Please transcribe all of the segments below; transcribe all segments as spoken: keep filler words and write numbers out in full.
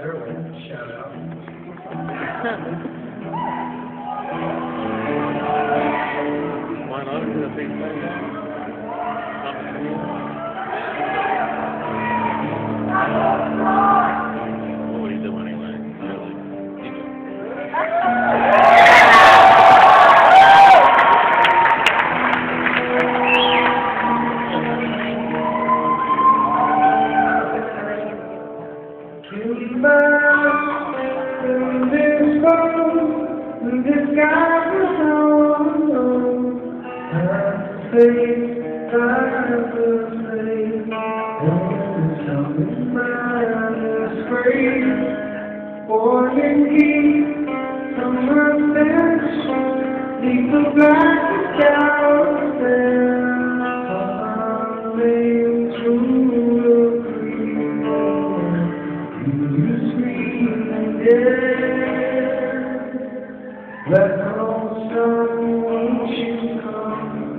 There, shout out. Why not? It's a big thing. What would he do anyway? In this world, in this sky is so unknown, I say, I will say, oh, something mine is great, born in heat, from her fence, deep the black down there, falling through the green, you scream and dare, let no sun, won't you come,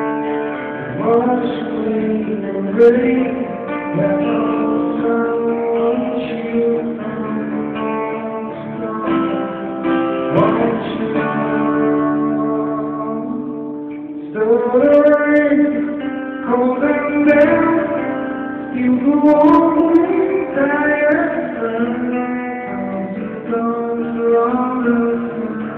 wash away the rain, let no sun, won't you come, won't you come, slow the rain, cold and damp, you go on me tired, thousands around the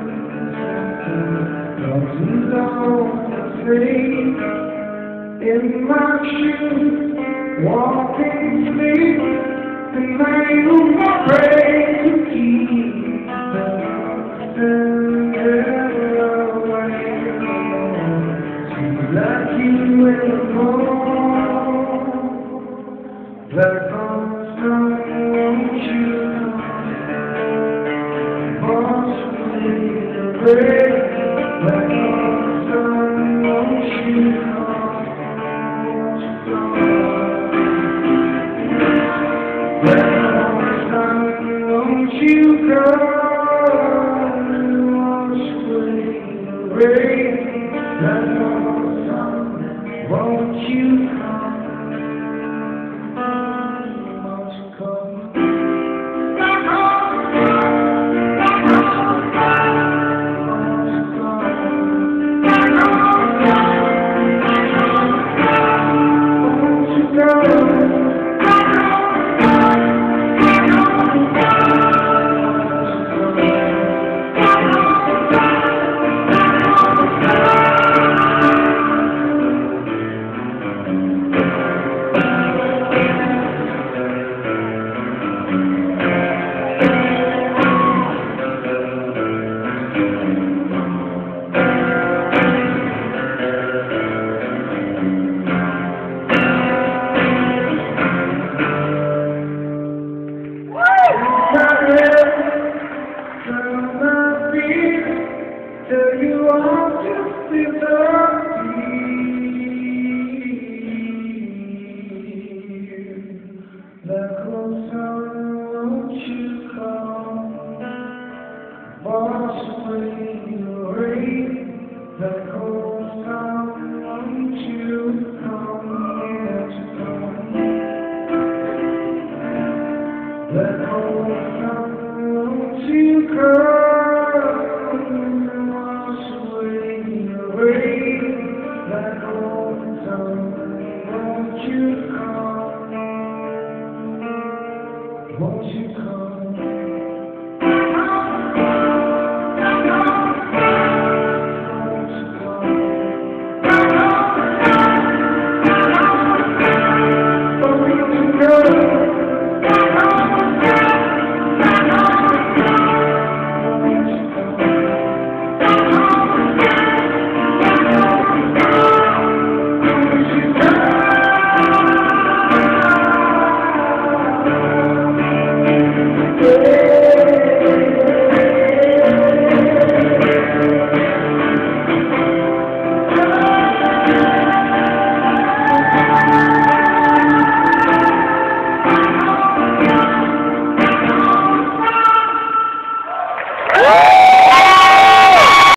thousands on the face, in my shoes, walking sleep, and I use my praise to keep the away. Seems like you will go, there comes time, won't you come, wash away the rain, there comes time, won't you come. Won't you come and wash away the rain? Let no sun, won't you come? Won't you come? Won't you come? Tell you all just disappear. The closer, won't you come? Wash away the rain. The closer, won't you come? Yes, come. The closer, won't you come? That old song, won't you come? Won't you